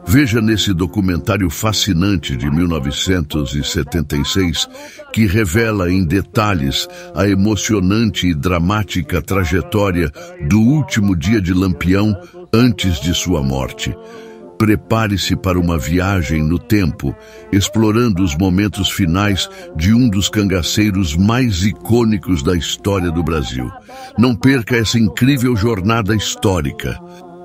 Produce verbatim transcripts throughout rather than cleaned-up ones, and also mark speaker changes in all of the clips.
Speaker 1: Veja nesse documentário fascinante de mil novecentos e setenta e seis, que revela em detalhes a emocionante e dramática trajetória do último dia de Lampião antes de sua morte. Prepare-se para uma viagem no tempo, explorando os momentos finais de um dos cangaceiros mais icônicos da história do Brasil. Não perca essa incrível jornada histórica.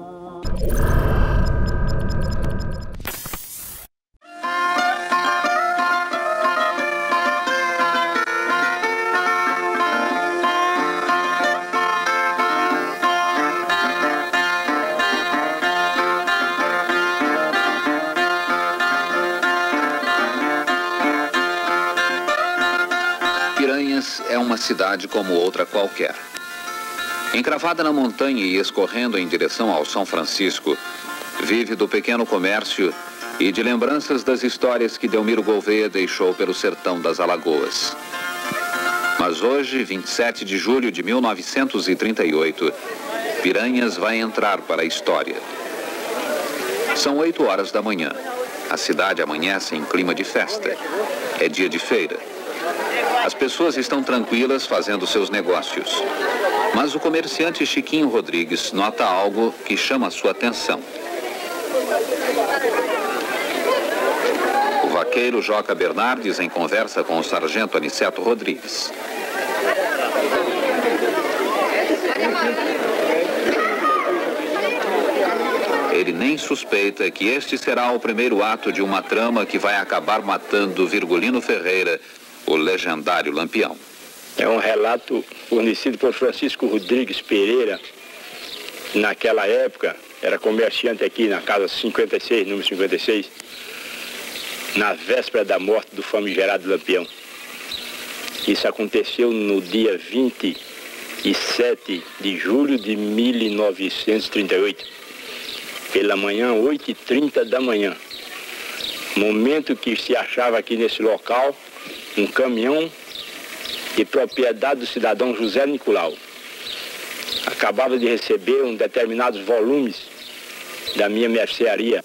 Speaker 2: Piranhas é uma cidade como outra qualquer. Encravada na montanha e escorrendo em direção ao São Francisco, vive do pequeno comércio e de lembranças das histórias que Delmiro Gouveia deixou pelo sertão das Alagoas. Mas hoje, vinte e sete de julho de mil novecentos e trinta e oito, Piranhas vai entrar para a história. São oito horas da manhã. A cidade amanhece em clima de festa. É dia de feira. As pessoas estão tranquilas fazendo seus negócios. Mas o comerciante Chiquinho Rodrigues nota algo que chama a sua atenção. O vaqueiro Joca Bernardes em conversa com o sargento Aniceto Rodrigues. Ele nem suspeita que este será o primeiro ato de uma trama que vai acabar matando Virgulino Ferreira, o legendário Lampião.
Speaker 3: É um relato fornecido por Francisco Rodrigues Pereira. Naquela época, era comerciante aqui na casa cinquenta e seis, número cinquenta e seis, na véspera da morte do famigerado Lampião. Isso aconteceu no dia vinte e sete de julho de mil novecentos e trinta e oito, pela manhã, oito e trinta da manhã. Momento que se achava aqui nesse local um caminhão de propriedade do cidadão José Nicolau. Acabava de receber um determinados volumes da minha mercearia.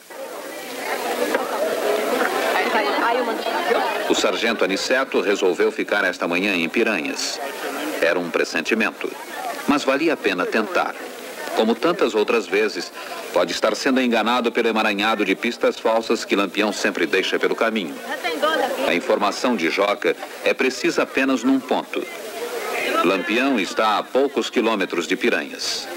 Speaker 2: O sargento Aniceto resolveu ficar esta manhã em Piranhas. Era um pressentimento, mas valia a pena tentar. Como tantas outras vezes, pode estar sendo enganado pelo emaranhado de pistas falsas que Lampião sempre deixa pelo caminho. A informação de Joca é precisa apenas num ponto. Lampião está a poucos quilômetros de Piranhas.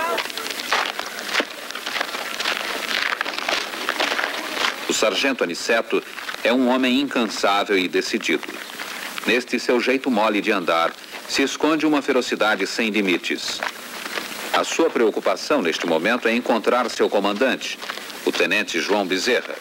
Speaker 2: O sargento Aniceto é um homem incansável e decidido. Neste seu jeito mole de andar, se esconde uma ferocidade sem limites. A sua preocupação neste momento é encontrar seu comandante, o tenente João Bezerra.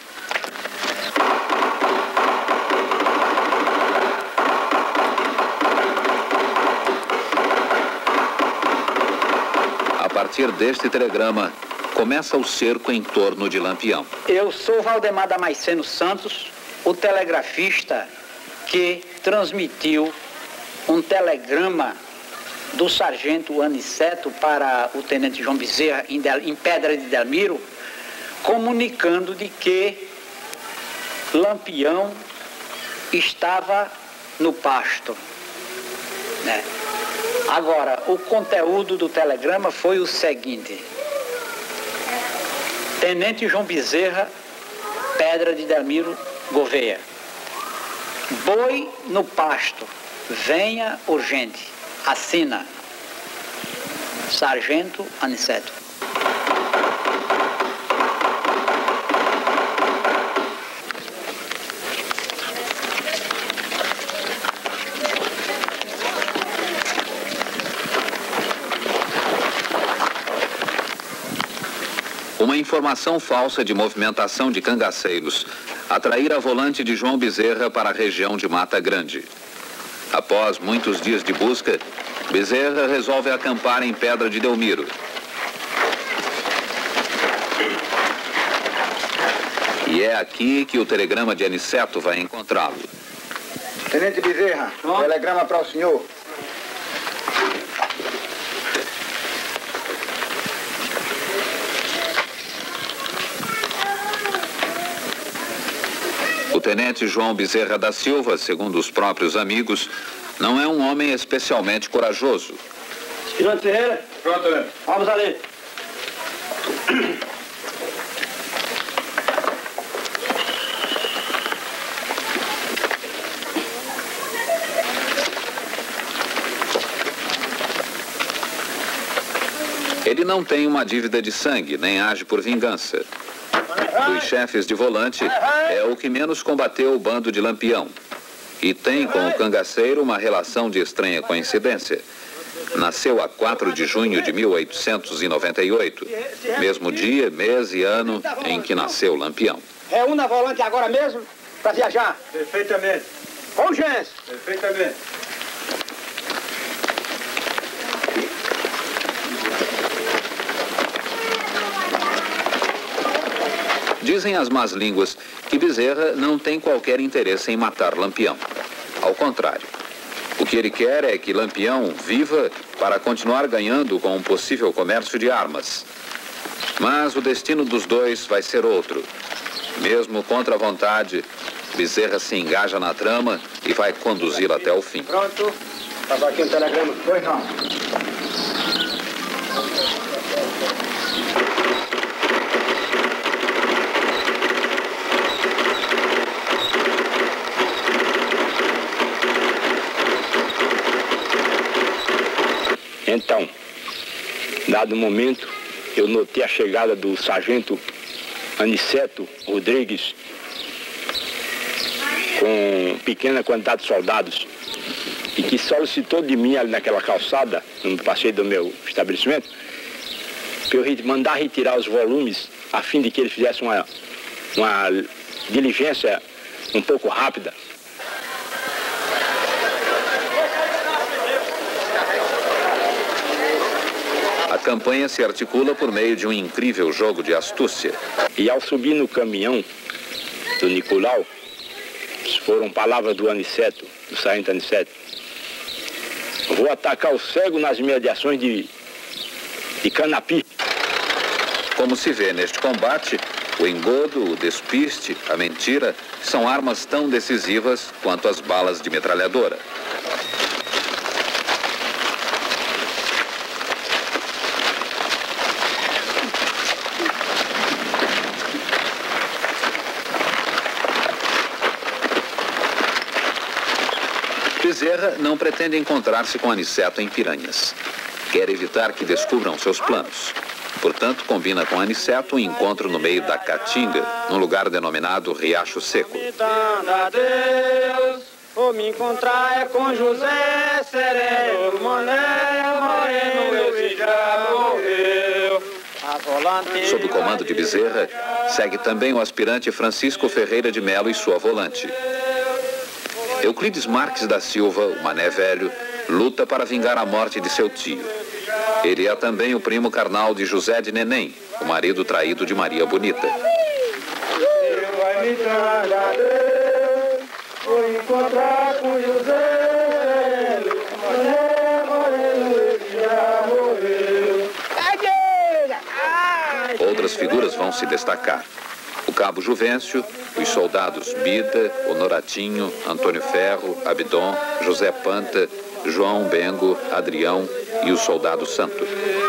Speaker 2: A partir deste telegrama, começa o cerco em torno de Lampião.
Speaker 4: Eu sou Valdemar Damasceno Santos, o telegrafista que transmitiu um telegrama do sargento Aniceto para o tenente João Bezerra em, Del, em Pedra de Delmiro, comunicando de que Lampião estava no pasto, né? Agora, o conteúdo do telegrama foi o seguinte: Tenente João Bezerra, Pedra de Delmiro, Gouveia. Boi no pasto, venha urgente. Assina, Sargento Aniceto.
Speaker 2: Uma informação falsa de movimentação de cangaceiros atrair a volante de João Bezerra para a região de Mata Grande. Após muitos dias de busca, Bezerra resolve acampar em Pedra de Delmiro. E é aqui que o telegrama de Aniceto vai encontrá-lo.
Speaker 5: Tenente Bezerra, oh. Telegrama para o senhor.
Speaker 2: tenente João Bezerra da Silva, segundo os próprios amigos, não é um homem especialmente corajoso.
Speaker 3: Aspirante Ferreira. Pronto, né? Vamos ali.
Speaker 2: Ele não tem uma dívida de sangue, nem age por vingança. Dos chefes de volante, é o que menos combateu o bando de Lampião. E tem com o cangaceiro uma relação de estranha coincidência. Nasceu a quatro de junho de mil oitocentos e noventa e oito, mesmo dia, mês e ano em que nasceu Lampião.
Speaker 3: Reúna volante agora mesmo para viajar.
Speaker 5: Perfeitamente.
Speaker 3: Com urgência.
Speaker 5: Perfeitamente.
Speaker 2: Dizem as más línguas que Bezerra não tem qualquer interesse em matar Lampião. Ao contrário, o que ele quer é que Lampião viva para continuar ganhando com um possível comércio de armas. Mas o destino dos dois vai ser outro. Mesmo contra a vontade, Bezerra se engaja na trama e vai conduzi-la até o fim.
Speaker 3: Pronto. Passar aqui um telegrama.
Speaker 5: Pois não.
Speaker 3: Então, dado momento, eu notei a chegada do sargento Aniceto Rodrigues com pequena quantidade de soldados e que solicitou de mim ali naquela calçada, no passeio do meu estabelecimento, para eu mandar retirar os volumes a fim de que ele fizesse uma, uma diligência um pouco rápida.
Speaker 2: A campanha se articula por meio de um incrível jogo de astúcia.
Speaker 3: E ao subir no caminhão do Nicolau, foram palavras do Aniceto, do sargento Aniceto, vou atacar o cego nas imediações de, de Canapi.
Speaker 2: Como se vê neste combate, o engodo, o despiste, a mentira são armas tão decisivas quanto as balas de metralhadora. Bezerra não pretende encontrar-se com Aniceto em Piranhas. Quer evitar que descubram seus planos. Portanto, combina com Aniceto um encontro no meio da Caatinga, num lugar denominado Riacho Seco.
Speaker 6: Vou me encontrar é com José Sereno, Mané Moreno, ele já morreu.
Speaker 2: Sob o comando de Bezerra, segue também o aspirante Francisco Ferreira de Melo e sua volante. Euclides Marques da Silva, o Mané Velho, luta para vingar a morte de seu tio. Ele é também o primo carnal de José de Neném, o marido traído de Maria Bonita. Outras figuras vão se destacar. O cabo Juvencio, os soldados Bida, Honoratinho, Antônio Ferro, Abdon, José Panta, João Bengo, Adrião e o soldado Santo.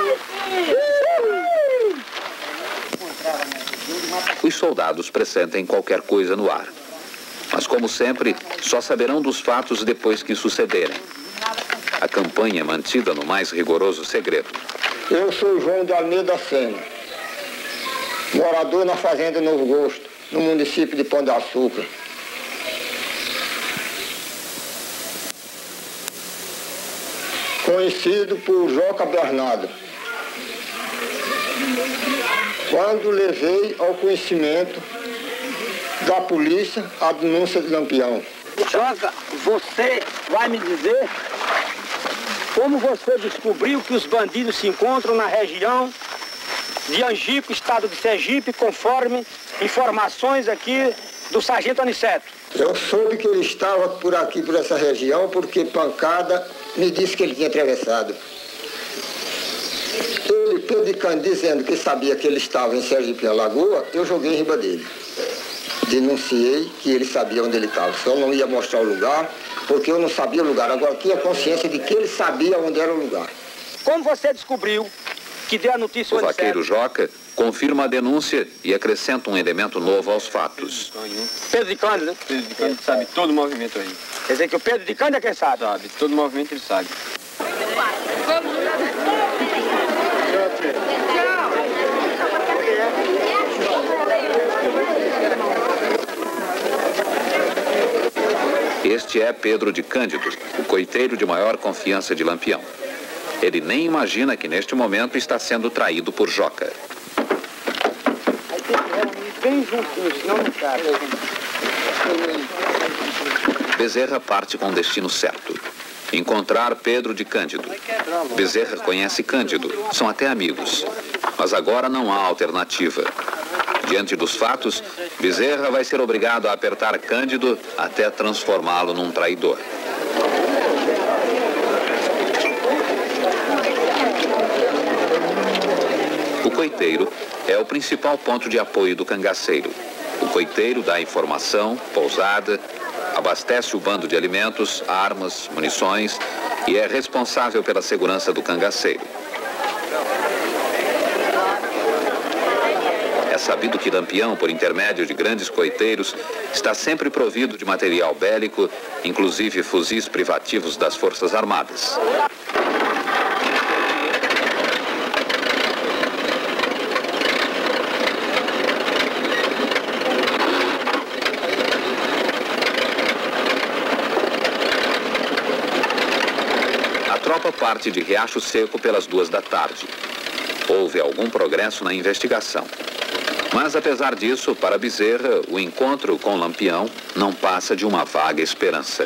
Speaker 2: Os soldados pressentem qualquer coisa no ar. Mas, como sempre, só saberão dos fatos depois que sucederem. A campanha é mantida no mais rigoroso segredo.
Speaker 5: Eu sou João de Almeida Sena, morador na fazenda Novo Gosto, no município de Pão de Açúcar. Conhecido por Joca Bernardo. Quando levei ao conhecimento da polícia a denúncia de Lampião.
Speaker 6: Joca, você vai me dizer como você descobriu que os bandidos se encontram na região de Angico, estado de Sergipe, conforme informações aqui do sargento Aniceto?
Speaker 5: Eu soube que ele estava por aqui, por essa região, porque Pancada me disse que ele tinha atravessado. Ele, predicando, dizendo que sabia que ele estava em Sergipe, na Lagoa, eu joguei em riba dele. denunciei que ele sabia onde ele estava. Só não ia mostrar o lugar, porque eu não sabia o lugar. Agora tinha consciência de que ele sabia onde era o lugar.
Speaker 6: Como você descobriu que deu a notícia...
Speaker 2: O vaqueiro Joca confirma a denúncia e acrescenta um elemento novo aos fatos.
Speaker 6: Pedro de Cândido, né?
Speaker 7: Pedro de Cândido sabe todo o movimento aí.
Speaker 6: Quer dizer que o Pedro de Cândido é quem sabe?
Speaker 7: Sabe, todo o movimento ele sabe.
Speaker 2: Este é Pedro de Cândido, o coiteiro de maior confiança de Lampião. Ele nem imagina que neste momento está sendo traído por Joca.
Speaker 6: Bem juntinho, senão não cabe.
Speaker 2: Bezerra parte com o destino certo. Encontrar Pedro de Cândido. Bezerra conhece Cândido, são até amigos. Mas agora não há alternativa. Diante dos fatos, Bezerra vai ser obrigado a apertar Cândido até transformá-lo num traidor. O coiteiro é o principal ponto de apoio do cangaceiro. O coiteiro dá informação, pousada, abastece o bando de alimentos, armas, munições e é responsável pela segurança do cangaceiro. É sabido que Lampião, por intermédio de grandes coiteiros, está sempre provido de material bélico, inclusive fuzis privativos das Forças Armadas. A tropa parte de Riacho Seco pelas duas da tarde. Houve algum progresso na investigação. Mas, apesar disso, para Bezerra, o encontro com Lampião não passa de uma vaga esperança.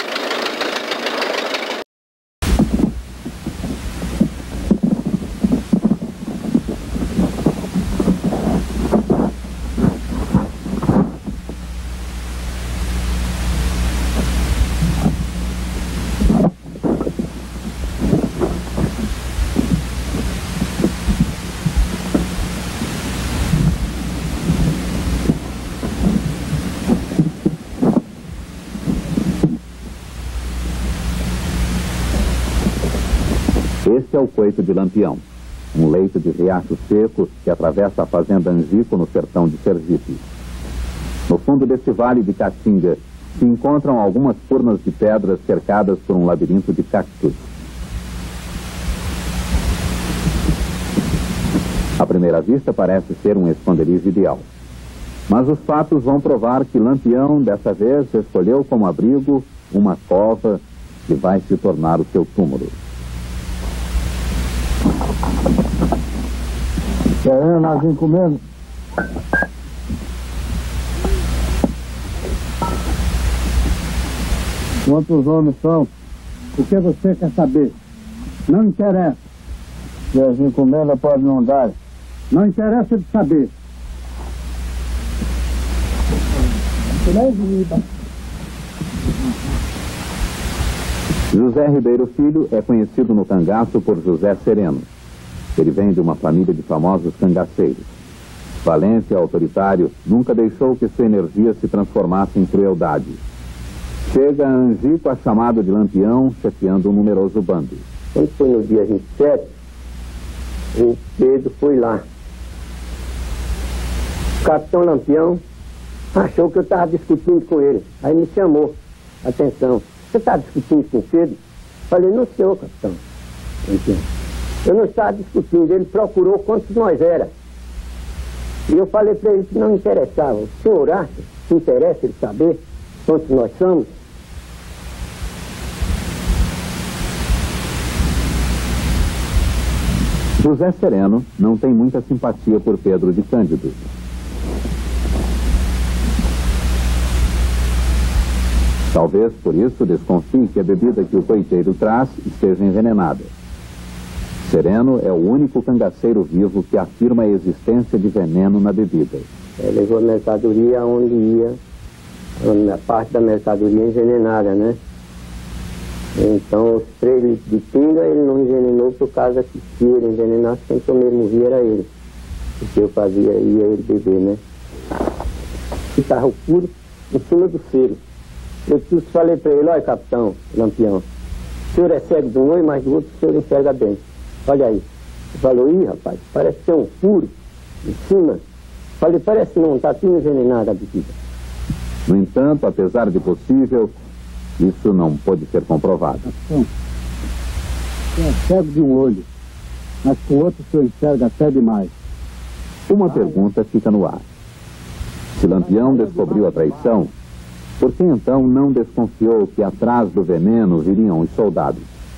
Speaker 2: Este é o coito de Lampião, um leito de riacho seco que atravessa a fazenda Angico no sertão de Sergipe. No fundo deste vale de Caatinga se encontram algumas furnas de pedras cercadas por um labirinto de cactos. À primeira vista parece ser um esconderijo ideal. Mas os fatos vão provar que Lampião, dessa vez, escolheu como abrigo uma cova que vai se tornar o seu túmulo.
Speaker 5: Querendo, nós vim comendo. Quantos homens são? O que você quer saber? Não interessa. Se as encomendas pode não dar. Não interessa de saber.
Speaker 2: José Ribeiro Filho é conhecido no cangaço por José Sereno. Ele vem de uma família de famosos cangaceiros. Valente e autoritário, nunca deixou que sua energia se transformasse em crueldade. Chega a Angico a chamado de Lampião, chefiando um numeroso bando.
Speaker 8: Quando foi no dia vinte e sete, o Pedro foi lá. O capitão Lampião achou que eu estava discutindo com ele. Aí me chamou. Atenção, você está discutindo com o Pedro? Falei, não, senhor, capitão. Eu não estava discutindo, ele procurou quantos nós era. E eu falei para ele que não interessava. O senhor acha que interessa ele saber quantos nós somos?
Speaker 2: José Sereno não tem muita simpatia por Pedro de Cândido. Talvez por isso desconfie que a bebida que o coiteiro traz esteja envenenada. Sereno é o único cangaceiro vivo que afirma a existência de veneno na bebida.
Speaker 8: Ele levou a mercadoria onde ia, a parte da mercadoria envenenada, né? Então, os três litros de pinga ele não envenenou por causa que se ele envenenasse, quem também morria era ele. Porque eu fazia, ia ele beber, né? ficava o furo em cima do cero. Eu falei para ele, olha, capitão Lampião, o senhor é cego de um olho, mas do outro o senhor enxerga bem. Olha aí. Ele falou, ih, rapaz, parece ter um furo em cima. Falei, parece não, está tudo envenenado a bebida.
Speaker 9: No entanto, apesar de possível, isso não pode ser comprovado.
Speaker 5: Capitão, é cego de um olho, mas com o outro o senhor enxerga até demais.
Speaker 9: Uma pergunta fica no ar. Se Lampião descobriu a traição, por que então não desconfiou que atrás do veneno viriam os soldados?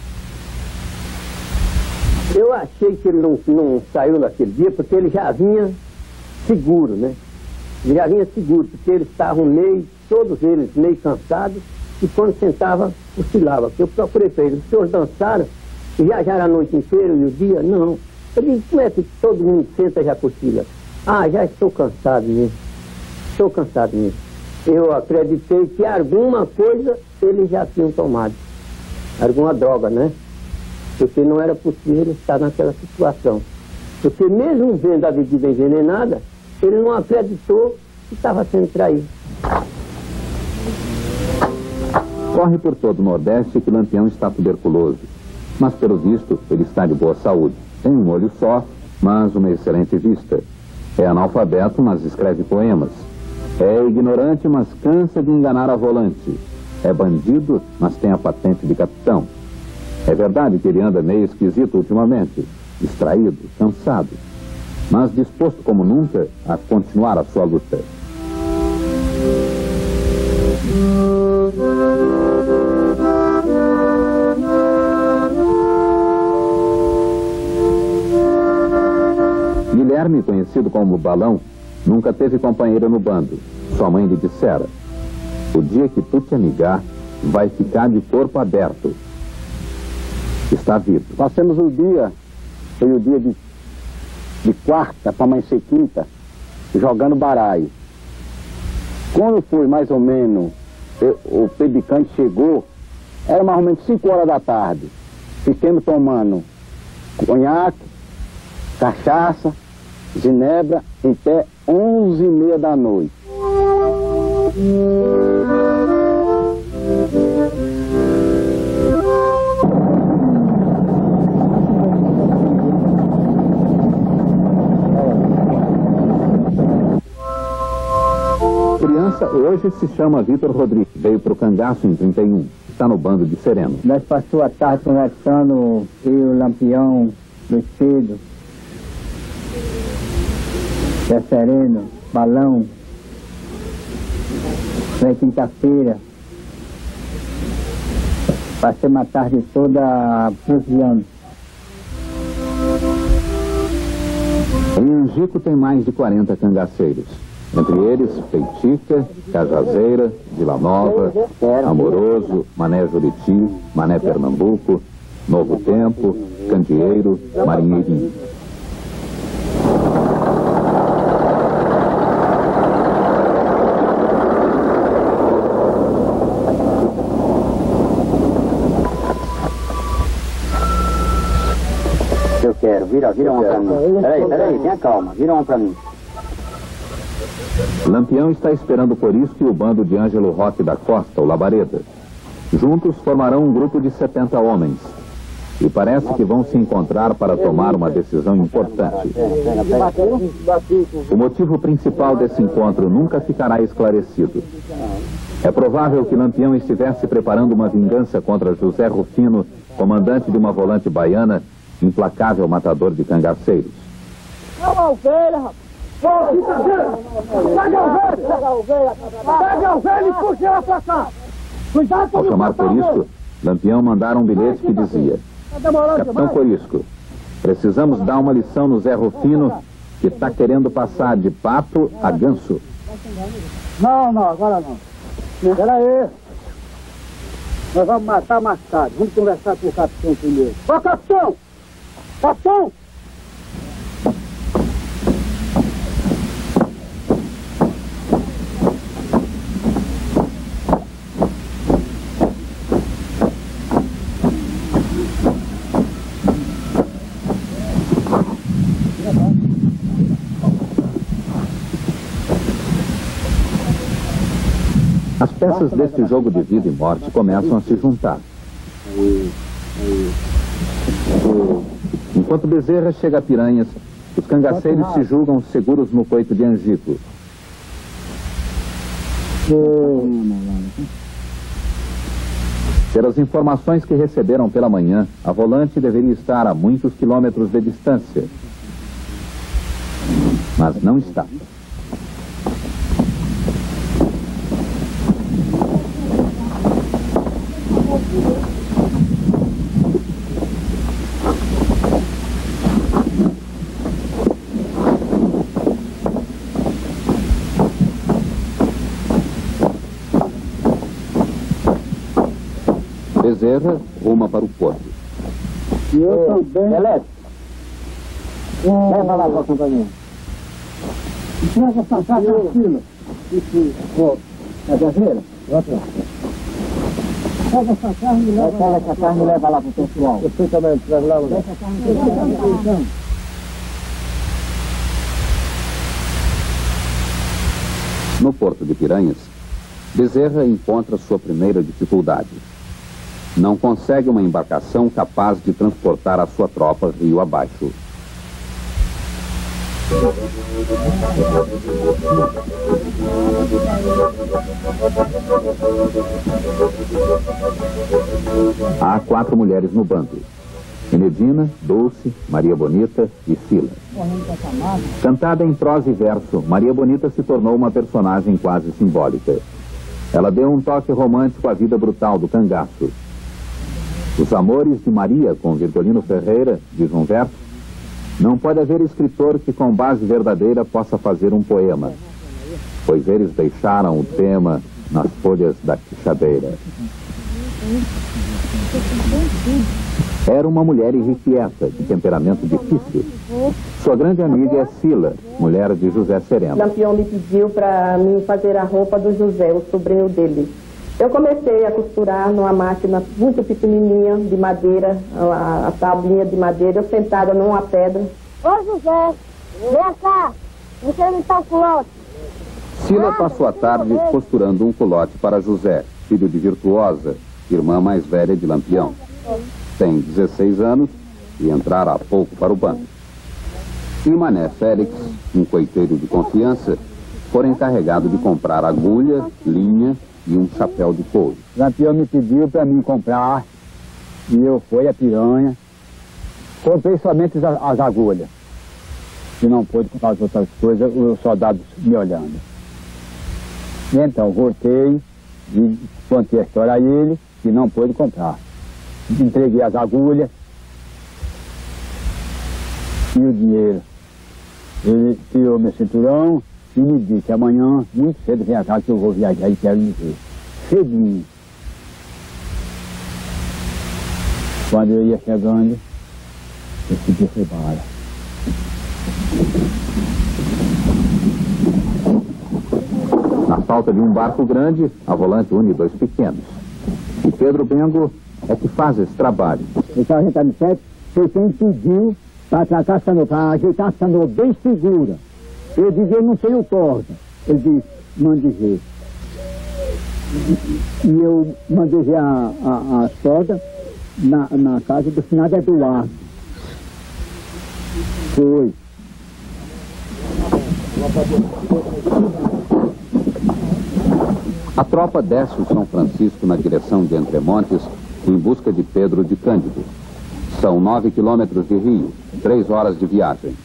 Speaker 8: Eu achei que ele não, não saiu naquele dia porque ele já vinha seguro, né? Ele já vinha seguro, porque eles estavam meio, todos eles meio cansados, e quando sentava, cochilava. Eu procurei para eles, os senhores dançaram, e já, já era a noite inteira e o dia? Não. Eu disse, como é que todo mundo senta e já cochila? Ah, já estou cansado mesmo. Estou cansado mesmo. Eu acreditei que alguma coisa eles já tinham tomado. Alguma droga, né? Porque não era possível ele estar naquela situação. Porque mesmo vendo a bebida envenenada, ele não acreditou que estava sendo traído.
Speaker 9: Corre por todo o Nordeste que Lampião está tuberculoso. Mas, pelo visto, ele está de boa saúde. Tem um olho só, mas uma excelente vista. É analfabeto, mas escreve poemas. É ignorante, mas cansa de enganar a volante. É bandido, mas tem a patente de capitão. É verdade que ele anda meio esquisito ultimamente, distraído, cansado, mas disposto como nunca a continuar a sua luta. Guilherme, conhecido como Balão, nunca teve companheira no bando. Sua mãe lhe dissera: o dia que tu te amigar, vai ficar de corpo aberto. Está vivo.
Speaker 5: Passamos o dia, foi o dia de, de quarta para amanhecer quinta, jogando baralho. Quando foi mais ou menos, eu, o pedicante chegou, era mais ou menos cinco horas da tarde. Fiquemos tomando conhaque, cachaça, ginebra, até onze e meia da noite.
Speaker 9: Criança hoje se chama Vitor Rodrigues, veio para o Cangaço em trinta e um, está no bando de Sereno.
Speaker 5: Nós passou a tarde conversando, eu, Lampião, Lucido, Zé Sereno, Balão. Foi quinta-feira. Passei uma tarde toda proseando.
Speaker 9: Em Angico tem mais de quarenta cangaceiros. Entre eles, Peitica, Cajazeira, Vila Nova, Amoroso, Mané Juriti, Mané Pernambuco, Novo Tempo, Candeeiro, Marinheirinho.
Speaker 5: Eu quero, vira, vira uma pra mim. Peraí, peraí, tenha calma, vira uma pra mim.
Speaker 9: Lampião está esperando por isso que o bando de Ângelo Roque da Costa, o Labareda. Juntos formarão um grupo de setenta homens. E parece que vão se encontrar para tomar uma decisão importante. O motivo principal desse encontro nunca ficará esclarecido. É provável que Lampião estivesse preparando uma vingança contra José Rufino, comandante de uma volante baiana, implacável matador de cangaceiros.
Speaker 6: Pega a ovelha, rapaz! Pega a ovelha! Pega a ovelha! Pega a ovelha e puxa ela pra cá! Cuidado com o
Speaker 9: Ao chamar Corisco, Lampião mandara um bilhete que dizia: Capitão Corisco, precisamos dar uma lição no Zé Rufino, que está querendo passar de pato a ganso.
Speaker 5: Não, não, agora não. Espera aí. Nós vamos matar mais tarde. Vamos conversar com o capitão primeiro.
Speaker 6: Ô, capitão! Capitão!
Speaker 9: Peças deste jogo de vida e morte começam a se juntar. Enquanto Bezerra chega a Piranhas, os cangaceiros se julgam seguros no coito de Angico. Pelas informações que receberam pela manhã, a volante deveria estar a muitos quilômetros de distância. Mas não está. Bezerra ruma para o porto.
Speaker 8: E eu também. Beleza. Leva lá para a companhia. Pega essa casa na fila. Isso, ó. É Bezerra? Outra. Pega essa carne e leva. Pega essa carne e leva lá para o pessoal. Você também traz lá. Pega essa carne e leva lá.
Speaker 9: No porto de Piranhas, Bezerra encontra sua primeira dificuldade. Não consegue uma embarcação capaz de transportar a sua tropa rio abaixo. Há quatro mulheres no bando: Enedina, Dulce, Maria Bonita e Sila. Cantada em prosa e verso, Maria Bonita se tornou uma personagem quase simbólica. Ela deu um toque romântico à vida brutal do cangaço. Os amores de Maria com Virgolino Ferreira, diz um verso, não pode haver escritor que com base verdadeira possa fazer um poema, pois eles deixaram o tema nas folhas da quixabeira. Era uma mulher irrequieta, de temperamento difícil. Sua grande amiga é Sila, mulher de José Sereno.
Speaker 10: Lampião me pediu para mim fazer a roupa do José, o sobrinho dele. Eu comecei a costurar numa máquina muito pequenininha, de madeira, a, a tabuinha de madeira, eu sentada numa pedra. Ô José, vem cá, você me tá um culote.
Speaker 9: Sila passou a tarde costurando um culote para José, filho de Virtuosa, irmã mais velha de Lampião. Tem dezesseis anos e entrara há pouco para o banco. E o Mané Félix, um coiteiro de confiança, foi encarregado de comprar agulha, linha e um chapéu de couro.
Speaker 5: Lampião me pediu para mim comprar e eu fui a Piranha. Comprei somente as, as agulhas. Se não pôde comprar as outras coisas, os soldados me olhando. E então voltei e contei a história a ele que não pôde comprar. Entreguei as agulhas e o dinheiro. Ele tirou meu cinturão e me disse: amanhã, muito cedo, vem cá que eu vou viajar e quero me ver. Cedinho. Quando eu ia chegando, eu segui foi bala.
Speaker 9: Na falta de um barco grande, a volante une dois pequenos. E Pedro Bengo é que faz esse trabalho.
Speaker 8: O sargento Amissete foi quem pediu para atracar a canoa, para ajeitar a canoa bem segura. Eu disse: eu não tenho corda. Ele disse: mande ver. E eu mandei ver a, a, a corda na, na casa do finado Eduardo. Foi.
Speaker 9: A tropa desce o São Francisco na direção de Entremontes em busca de Pedro de Cândido. São nove quilômetros de rio, três horas de viagem.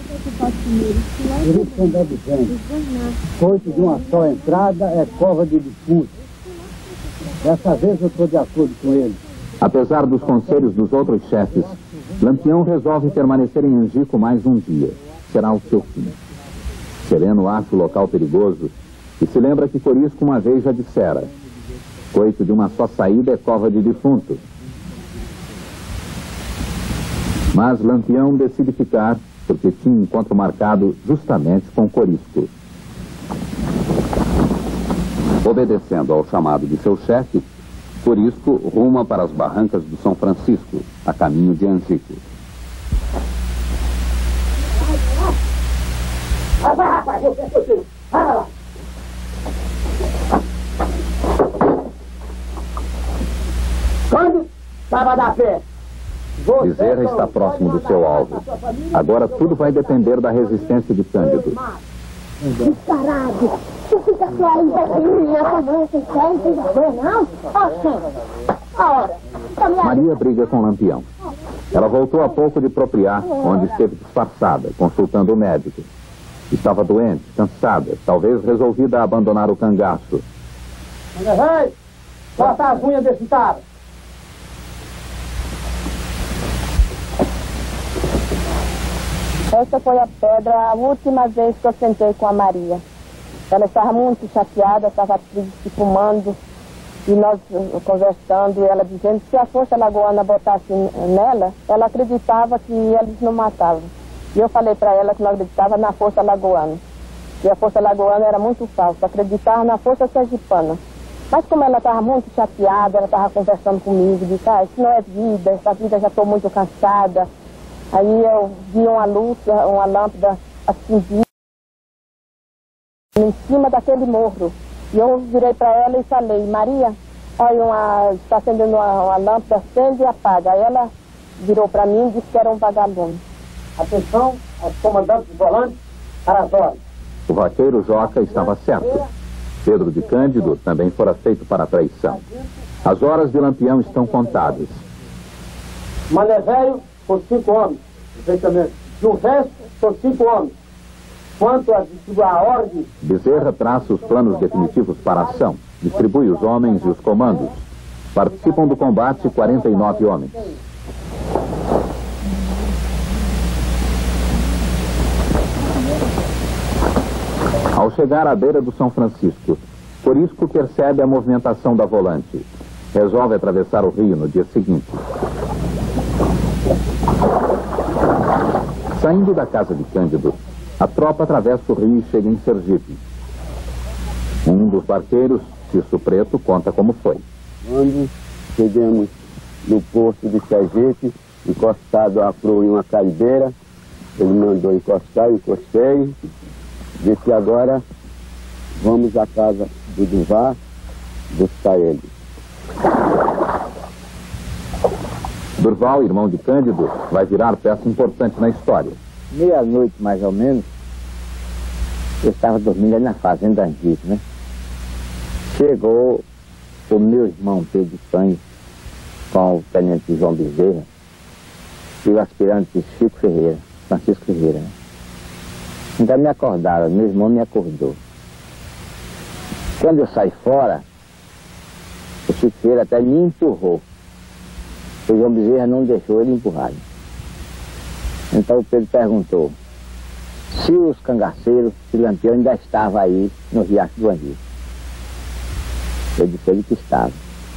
Speaker 8: Coito de uma só entrada é cova de disputa. Dessa vez eu estou de acordo com ele.
Speaker 9: Apesar dos conselhos dos outros chefes, Lampião resolve permanecer em Angico mais um dia. Será o seu fim. Sereno acha o local perigoso e se lembra que Corisco uma vez já dissera: coito de uma só saída é cova de defunto. Mas Lampião decide ficar porque tinha encontro marcado justamente com Corisco. Obedecendo ao chamado de seu chefe, Corisco ruma para as barrancas do São Francisco, a caminho de Angico.
Speaker 8: Acaba da fé.
Speaker 9: Bezerra está próximo do seu alvo. Agora tudo vai depender da resistência de Cândido.
Speaker 11: Descarado! Tu fica só aí, essa mulher sem fé, não tem vergonha, não? Ó, sim. Ora,
Speaker 9: Maria briga com Lampião. Ela voltou há pouco de Propriá, onde esteve disfarçada, consultando o médico. Estava doente, cansada, talvez resolvida a abandonar o cangaço.
Speaker 8: Vai, corta as unhas desse cara.
Speaker 10: Essa foi a pedra, a última vez que eu sentei com a Maria. Ela estava muito chateada, estava triste, fumando, e nós conversando, e ela dizendo que se a força lagoana botasse nela, ela acreditava que eles não matavam. E eu falei para ela que não acreditava na força lagoana, que a força lagoana era muito falsa, acreditava na força sergipana. Mas como ela estava muito chateada, ela estava conversando comigo, disse, ah, isso não é vida, essa vida já estou muito cansada. Aí eu vi uma luz, uma lâmpada acendida em cima daquele morro. E eu virei para ela e falei, Maria, olha, uma, está acendendo uma, uma lâmpada, acende e apaga. Aí ela virou para mim e disse que era um vagalume.
Speaker 8: Atenção, aos comandantes volantes, para as horas.
Speaker 9: O vaqueiro Joca estava certo. Pedro de Cândido também fora feito para a traição. As horas de Lampião estão contadas.
Speaker 8: Mané Velho, por cinco homens, perfeitamente. No resto, por cinco homens. Quanto a distribuir a ordem...
Speaker 9: Bezerra traça os planos definitivos para a ação, distribui os homens e os comandos. Participam do combate quarenta e nove homens. Ao chegar à beira do São Francisco, Corisco percebe a movimentação da volante. Resolve atravessar o rio no dia seguinte. Saindo da casa de Cândido, a tropa atravessa o rio e chega em Sergipe. Um dos barqueiros, Cisso Preto, conta como foi.
Speaker 5: Quando chegamos no porto de Sergipe, encostado à proa em uma caribeira, ele mandou encostar, eu encostei, disse agora vamos à casa do Duvar buscar ele.
Speaker 9: Durval, irmão de Cândido, vai virar peça importante na história.
Speaker 5: Meia-noite, mais ou menos, eu estava dormindo ali na fazenda Angico, né? Chegou o meu irmão Pedro Santos com o tenente João Bezerra e o aspirante Chico Ferreira, Francisco Ferreira, né? Então me acordaram, meu irmão me acordou. Quando eu saí fora, o Chico Ferreira até me empurrou. O João Bezerra não deixou ele empurrar. Então o Pedro perguntou se os cangaceiros, se o Lampião ainda estava aí no Riacho do Angico. Eu disse ele que estava.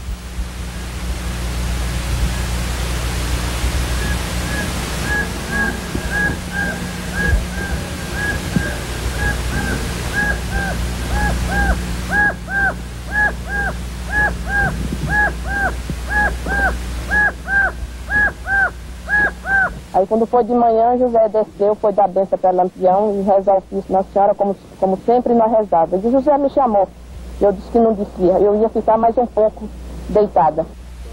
Speaker 10: Aí quando foi de manhã, José desceu, foi dar benção para Lampião e rezar o ofício Nossa Senhora, como, como sempre nós rezávamos. E José me chamou, eu disse que não descia, eu ia ficar mais um pouco deitada.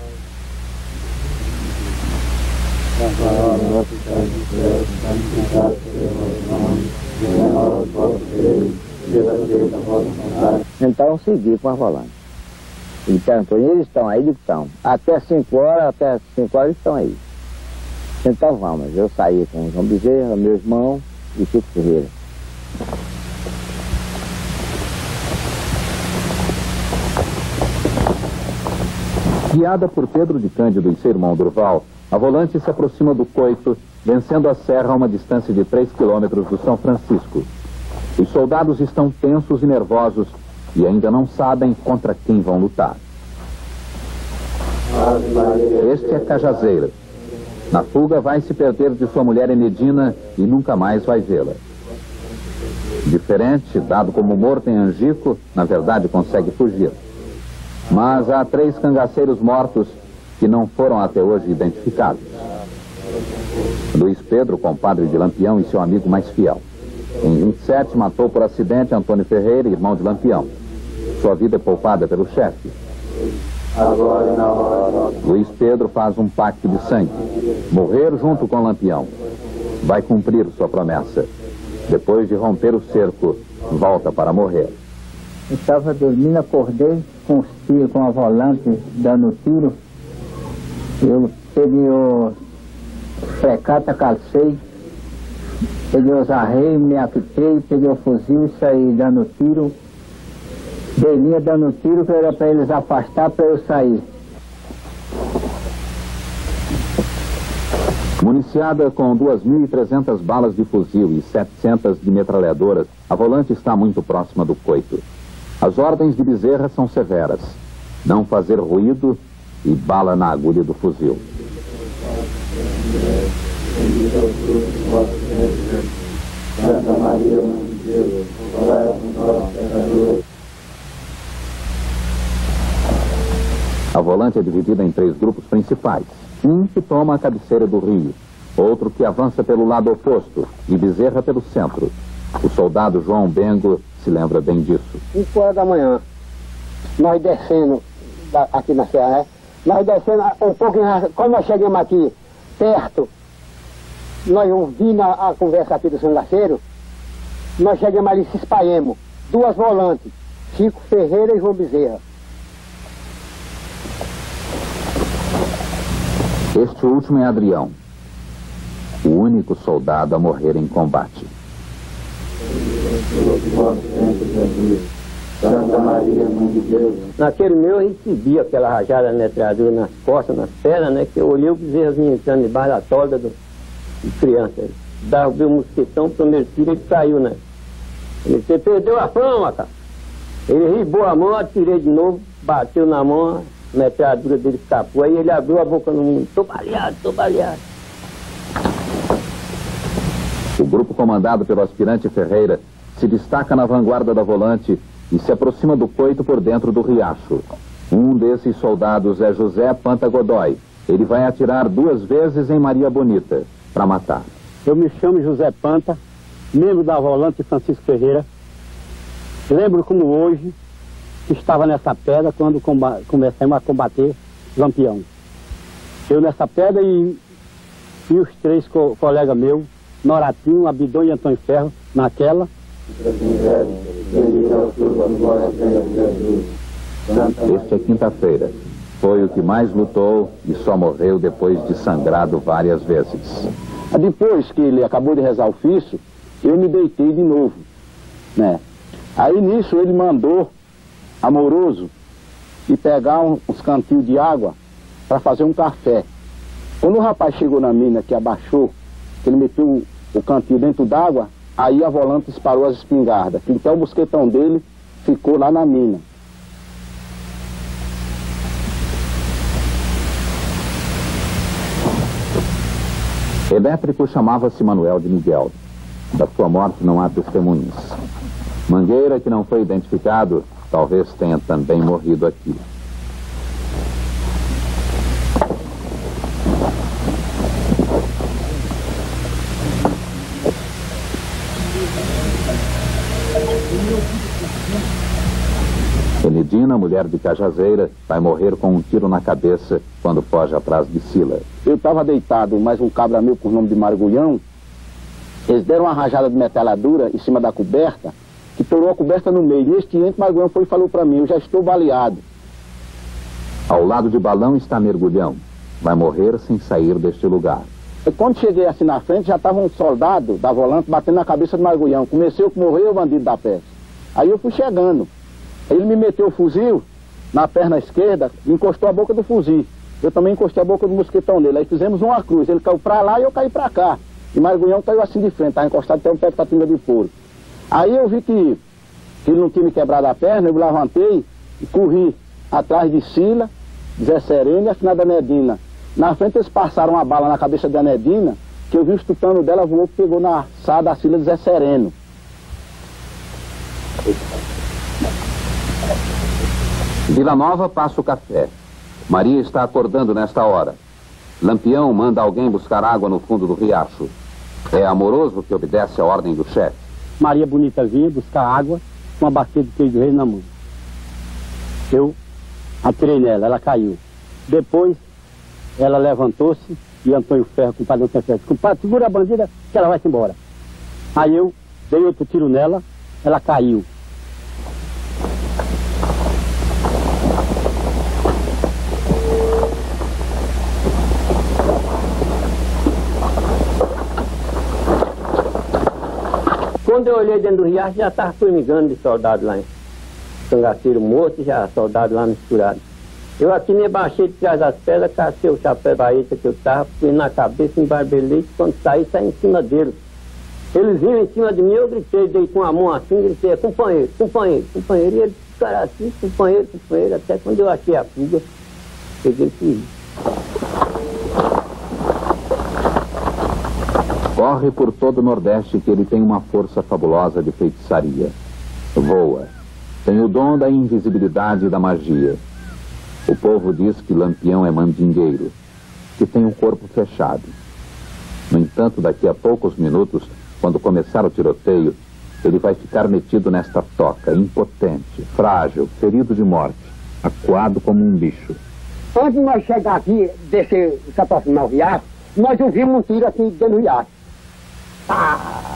Speaker 5: Então eu segui com a volante. Ele perguntou, eles estão aí? Eles estão. Até cinco horas, até cinco horas eles estão aí. Então vamos, eu saí com o João Bezerra, meu irmão e Chico Ferreira.
Speaker 9: Guiada por Pedro de Cândido e seu irmão Durval, a volante se aproxima do Coito, vencendo a serra a uma distância de três quilômetros do São Francisco. Os soldados estão tensos e nervosos e ainda não sabem contra quem vão lutar. Este é Cajazeira. Na fuga vai se perder de sua mulher Enedina e nunca mais vai vê-la. Diferente, dado como morto em Angico, na verdade consegue fugir. Mas há três cangaceiros mortos que não foram até hoje identificados. Luiz Pedro, compadre de Lampião e seu amigo mais fiel. Em vinte e sete matou por acidente Antônio Ferreira, irmão de Lampião. Sua vida é poupada pelo chefe.
Speaker 8: agora e na hora.
Speaker 9: Luiz Pedro faz um pacto de sangue. Morrer junto com Lampião. Vai cumprir sua promessa. Depois de romper o cerco, volta para morrer.
Speaker 12: Eu estava dormindo, acordei com os tiros, com a volante dando tiro. Eu peguei o precata, calcei, peguei os arreios, me apitei, peguei o fuzil e saí dando tiro. Dei linha dando tiro que era para eles afastar para eu sair.
Speaker 9: Municiada com duas mil e trezentas balas de fuzil e setecentas de metralhadoras, a Volante está muito próxima do coito. As ordens de Bezerra são severas. Não fazer ruído e bala na agulha do fuzil. A Volante é dividida em três grupos principais. Um que toma a cabeceira do rio, outro que avança pelo lado oposto e Bezerra pelo centro. O soldado João Bengo se lembra bem disso.
Speaker 8: cinco horas da manhã, nós descendo da, aqui na serra, né? Nós descendo um pouco, quando nós chegamos aqui perto, nós ouvimos a, a conversa aqui do São Laceiro, nós chegamos ali e se espalhamos, duas volantes, Chico Ferreira e João Bezerra.
Speaker 9: Este último é Adrião, o único soldado a morrer em combate.
Speaker 8: Naquele meu eu recebi aquela rajada metralhadora nas costas, nas pernas, né? Que eu olhei o Bezerrazinho entrando debaixo da tolda do, de criança. Dava o mosquetão, o primeiro tiro, ele caiu, né? Ele disse, perdeu a fama, cara. Ele ribou a mão, atirei de novo, bateu na mão, a metralhadora dele escapou. Aí ele abriu a boca no mundo, tô baleado, tô baleado.
Speaker 9: O grupo comandado pelo aspirante Ferreira se destaca na vanguarda da Volante e se aproxima do coito por dentro do riacho. Um desses soldados é José Panta Godoy. Ele vai atirar duas vezes em Maria Bonita, para matar.
Speaker 6: Eu me chamo José Panta, membro da Volante Francisco Ferreira. Lembro como hoje que estava nessa pedra quando começamos a combater Lampião. Eu nessa pedra e, e os três co colegas meus, Noratinho, Abidão e Antônio Ferro, naquela.
Speaker 9: Este é quinta-feira. Foi o que mais lutou e só morreu depois de sangrado várias vezes.
Speaker 5: Depois que ele acabou de rezar o ofício, eu me deitei de novo, né? Aí nisso ele mandou Amoroso ir pegar um, uns cantinhos de água para fazer um café. Quando o rapaz chegou na mina, que abaixou, que ele meteu o, o cantinho dentro d'água, aí a Volante disparou as espingardas. Então o mosquetão dele ficou lá na mina.
Speaker 9: Elétrico chamava-se Manuel de Miguel. Da sua morte não há testemunhas. Mangueira, que não foi identificado, talvez tenha também morrido aqui. Benedina, mulher de Cajazeira, vai morrer com um tiro na cabeça quando foge atrás de Sila.
Speaker 5: Eu estava deitado, mais um cabra meu por nome de Margulhão. Eles deram uma rajada de metralhadora em cima da coberta, que torou a coberta no meio. Neste momento, Margulhão foi e falou para mim, eu já estou baleado.
Speaker 9: Ao lado de Balão está Mergulhão. Vai morrer sem sair deste lugar.
Speaker 5: E quando cheguei assim na frente, já estava um soldado da Volante batendo na cabeça de Margulhão. Comecei a morrer o bandido da peste. Aí eu fui chegando. Ele me meteu o fuzil na perna esquerda e encostou a boca do fuzil. Eu também encostei a boca do mosquetão dele. Aí fizemos uma cruz. Ele caiu pra lá e eu caí pra cá. E Margulhão caiu assim de frente, estava encostado até um pé de tatinga de foro. Aí eu vi que, que ele não tinha me quebrado a perna, eu me levantei e corri atrás de Sila, Zé Sereno e a finada Nedina. Na frente eles passaram uma bala na cabeça da Nedina, que eu vi o tutano dela voou e pegou na sala da Sila de Zé Sereno.
Speaker 9: Vila Nova passa o café. Maria está acordando nesta hora. Lampião manda alguém buscar água no fundo do riacho. É Amoroso que obedece à ordem do chefe.
Speaker 6: Maria Bonita vinha buscar água com uma bacia de queijo rei na mão. Eu
Speaker 5: Atirei nela, ela caiu. Depois, ela levantou-se e Antônio Ferro, compadre Antônio Ferro, compadre, segura a bandida que ela vai-se embora. Aí eu dei outro tiro nela, ela caiu.
Speaker 8: Quando eu olhei dentro do riacho, já estava formigando de soldado lá, cangaceiro morto, já soldado lá misturado. Eu aqui me baixei de trás das pedras, cacei o chapéu baeta que eu estava, fui na cabeça, embarbelei, quando saí, saí em cima deles. Eles viram em cima de mim, eu gritei, dei com a mão assim, gritei, companheiro, companheiro, companheiro, e eles ficaram assim, companheiro, companheiro, até quando eu achei a fuga, peguei e fui.
Speaker 9: Corre por todo o Nordeste que ele tem uma força fabulosa de feitiçaria. Voa. Tem o dom da invisibilidade e da magia. O povo diz que Lampião é mandingueiro, que tem um corpo fechado. No entanto, daqui a poucos minutos, quando começar o tiroteio, ele vai ficar metido nesta toca, impotente, frágil, ferido de morte, acuado como um bicho.
Speaker 8: Antes de nós chegar aqui, descer, se aproximar do riacho, nós ouvimos um tiro assim dentro do riacho. Ah!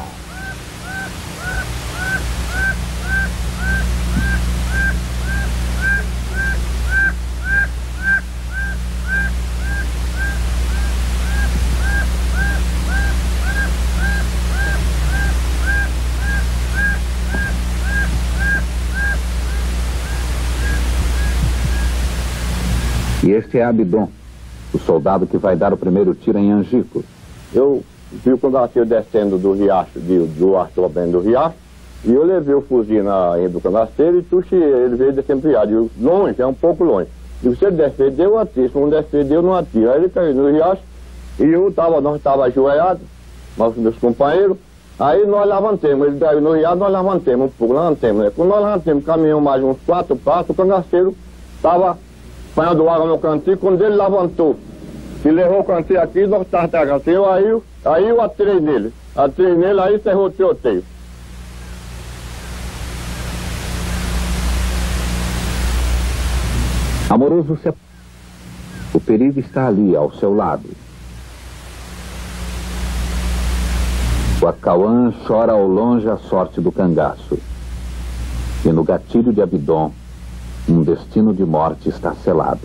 Speaker 9: E este é Abidon, o soldado que vai dar o primeiro tiro em Angico.
Speaker 3: Eu vi o cangaceiro descendo do riacho, de, do Arthur do riacho, e eu levei o fuzil na do cangaceiro e tuxei ele, veio descendo do riacho. Eu, longe, é um pouco longe. E se ele descer, deu atiro, se não descer, deu não atiro. Aí ele caiu no riacho, e eu tava, nós estávamos ajoelhados, nós, meus companheiros, aí nós levantemos, ele caiu no riacho, nós levantemos um pouco, levantemos, né? Quando nós levantemos, caminhamos mais uns quatro passos, o cangaceiro estava apanhando água no cantinho, quando ele levantou e levou o cantinho aqui, nós estávamos assim, aí, aí eu atirei nele, atirei nele, aí encerrou o tiroteio.
Speaker 9: Amoroso, se... o perigo está ali, ao seu lado. O Acauã chora ao longe a sorte do cangaço. E no gatilho de Abidon, um destino de morte está selado.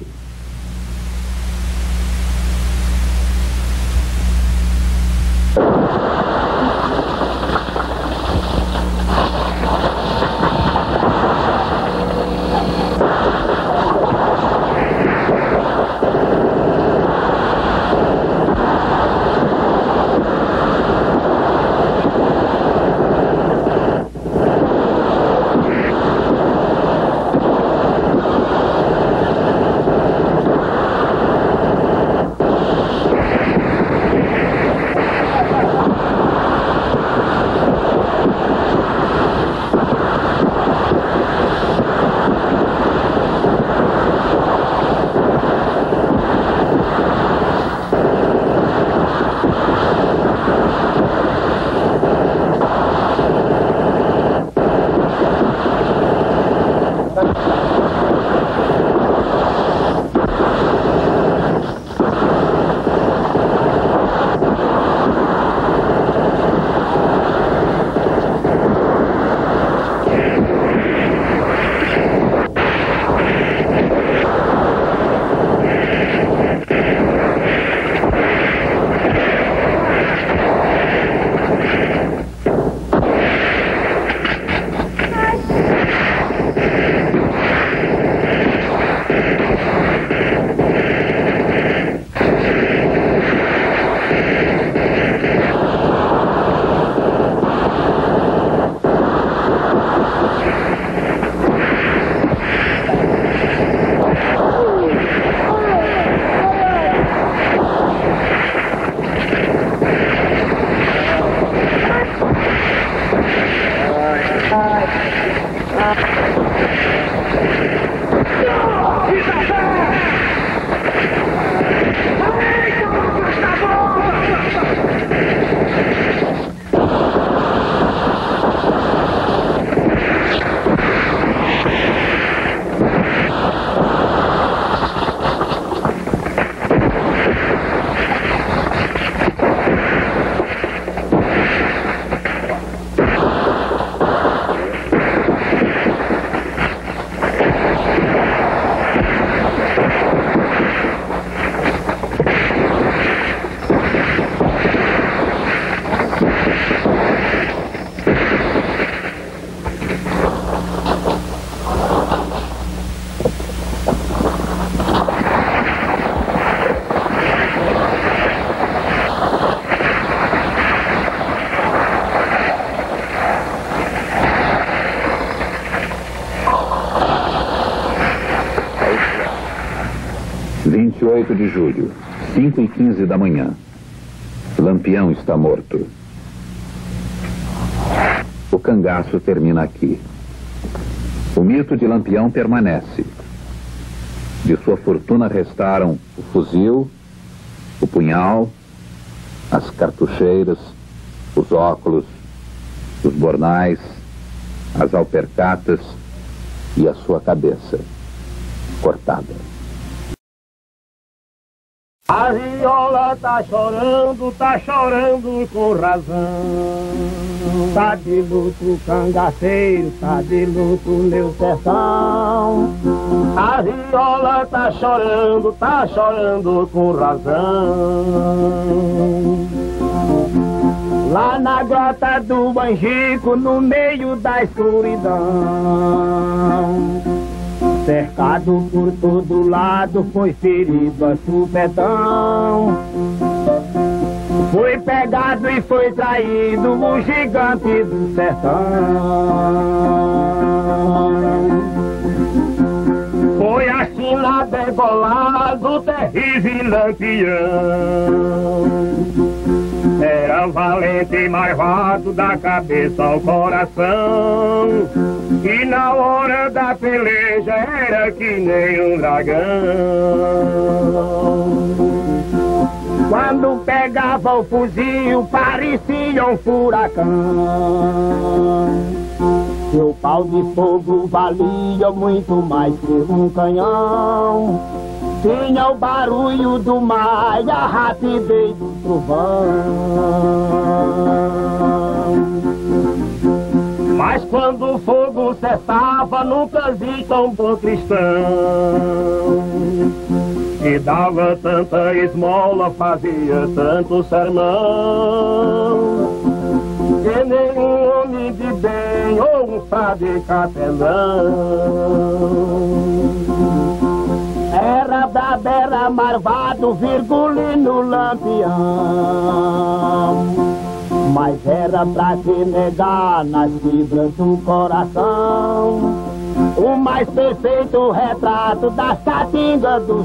Speaker 9: vinte e oito de julho, cinco e quinze da manhã. Lampião está morto. O cangaço termina aqui. O mito de Lampião permanece. De sua fortuna restaram o fuzil, o punhal, as cartucheiras, os óculos, os bornais, as alpercatas e a sua cabeça cortada.
Speaker 13: A viola tá chorando, tá chorando com razão. Tá de luto cangaceiro, tá de luto meu sertão. A viola tá chorando, tá chorando com razão. Lá na grota do Angico, no meio da escuridão, cercado por todo lado, foi ferido a supetão. Foi pegado e foi traído o gigante do sertão. Foi assim lá degolado o terrível Lampião. Era valente e marvado da cabeça ao coração, e na hora da peleja era que nem um dragão. Quando pegava o fuzil parecia um furacão. Seu pau de fogo valia muito mais que um canhão. Tinha o barulho do mar e a rapidez do trovão. Mas quando o fogo cessava, nunca vi tão bom cristão, que dava tanta esmola, fazia tanto sermão, que nenhum homem de bem ou um sábio capelão. Era brabo, era marvado, virgulino Lampião, mas era pra que negar nas fibras do coração o mais perfeito retrato das caatingas do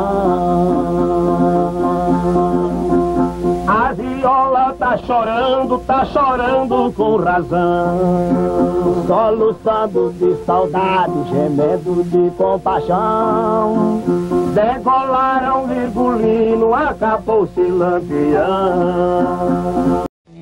Speaker 13: sertão. A viola tá chorando, tá chorando com razão, soluçando de saudade, gemendo de compaixão. Degolaram virgulino, acabou-se Lampião.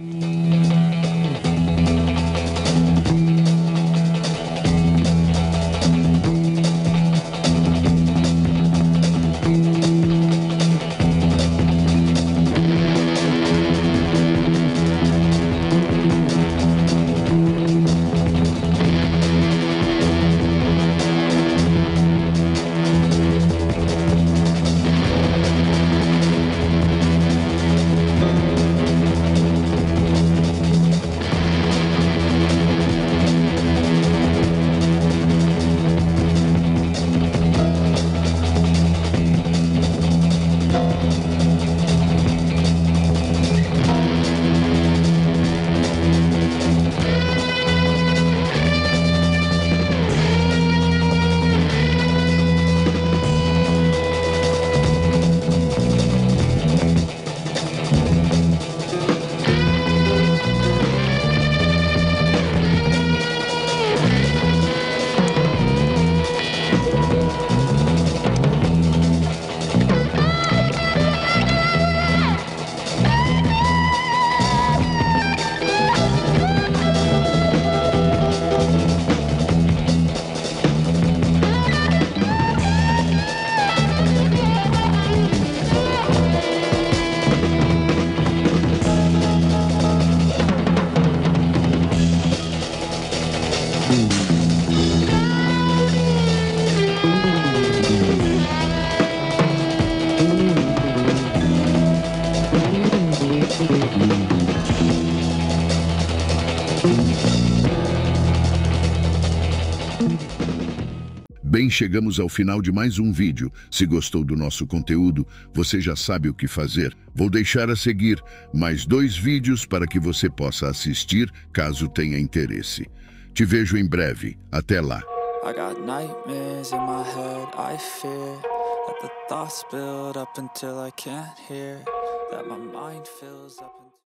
Speaker 1: Bem, chegamos ao final de mais um vídeo. Se gostou do nosso conteúdo, você já sabe o que fazer. Vou deixar a seguir mais dois vídeos para que você possa assistir, caso tenha interesse. Te vejo em breve. Até lá.
Speaker 14: I got nightmares in my head, I fear That the thoughts build up until I can't hear. That my mind fills up.